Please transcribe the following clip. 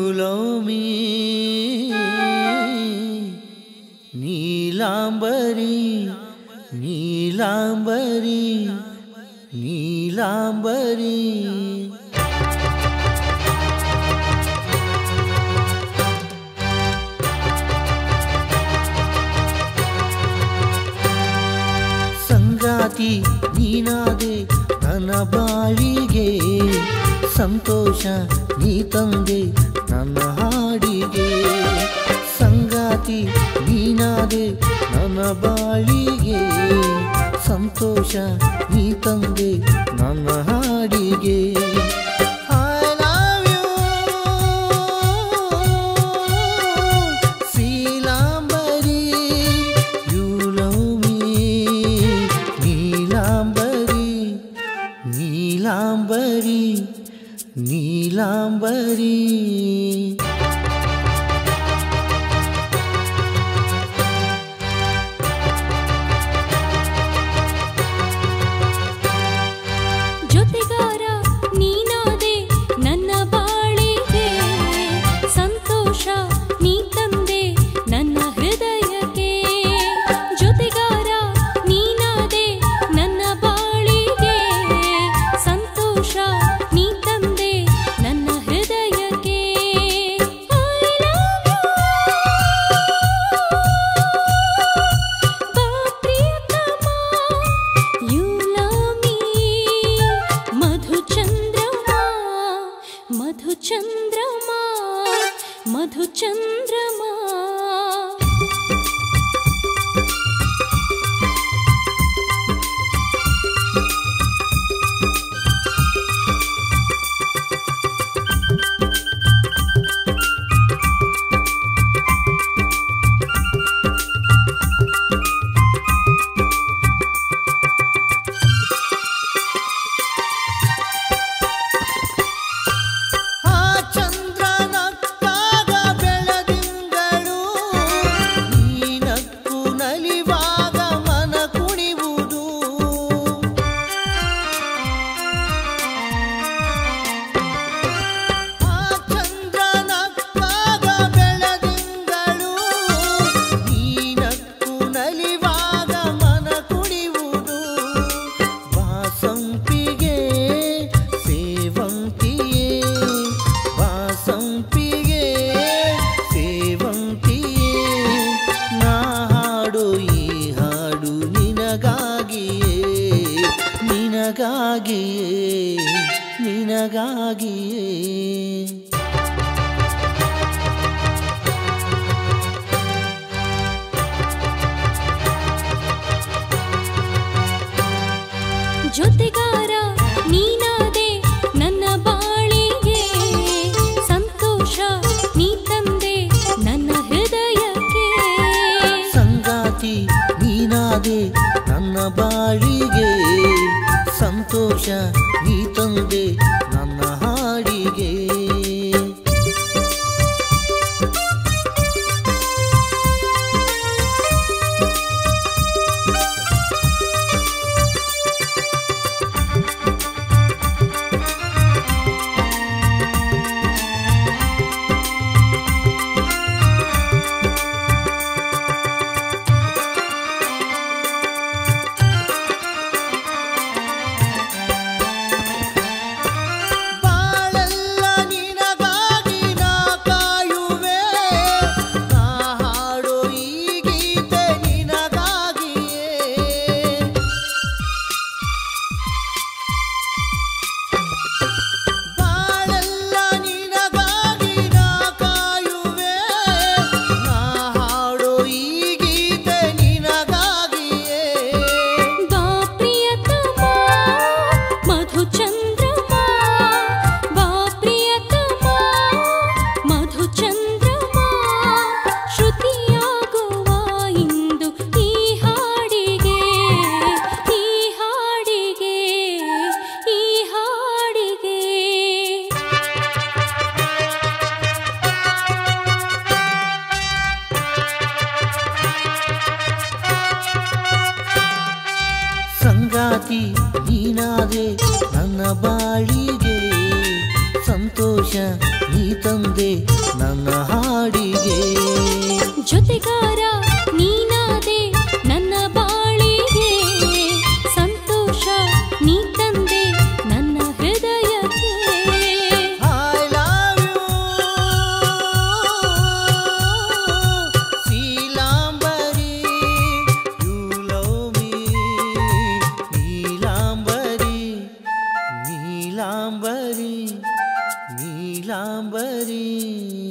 love me Neelambari Neelambari Neelambari ಸಂಗಾತಿ ನೀನಾದೆ ನನ್ನ ಬಾಳಿಗೆ ಸಂತೋಷ ನೀ ತಂದೆ ನನ್ನ ಹಾಡಿಗೆ ಸಂಗಾತಿ ನೀನಾದೆ ನನ್ನ ಬಾಳಿಗೆ ಸಂತೋಷ ನೀ ತಂದೆ ನನ್ನ ಹಾಡಿಗೆ ನೀಲಾಂಬರಿ ನೀಲಾಂಬರಿ ಜೊತೆಗಾರ ನೀನಾದೆ ನನ್ನ ಬಾಳಿಗೆ ಸಂತೋಷ ನೀ ತಂದೆ ನನ್ನ ಹೃದಯಕ್ಕೆ ಜೊತೆಗಾರ ನೀನಾದೆ ನನ್ನ ಬಾಳಿಗೆ ಸಂತೋಷ ನೀ ತಂದೆ ನನ್ನ ಹೃದಯಕ್ಕೆ ಮಧುಚಂದ್ರಮಾ ಮಧುಚಂದ್ರಮಾ ನಿನಗಾಗಿಯೇ ಜೊತೆಗಾರ ನೀನಾದೆ ನನ್ನ ಬಾಳಿಗೆ ಸಂತೋಷ ನೀ ತಂದೆ ನನ್ನ ಹೃದಯಕ್ಕೆ ಸಂಗಾತಿ ನೀನಾದೆ ನನ್ನ ಬಾಳಿಗೆ ಸಂತೋಷ ನೀ ತಂದೆ ನನ್ನ ಹಾಡಿಗೆ ಸಂತೋಷ ನೀ ತಂದೆ ನನ್ನ ಹಾಡಿಗೆ ಜೊತೆಗಾರ ನೀನಾದೆ ನನ್ನ ಬಾಳಿಗೆ ಸಂತೋಷ ನೀ ತಂದೆ ನನ್ನ ಹೃದಯಕ್ಕೆ I love you Neelambari you love me Neelambari Neelambari Neelambari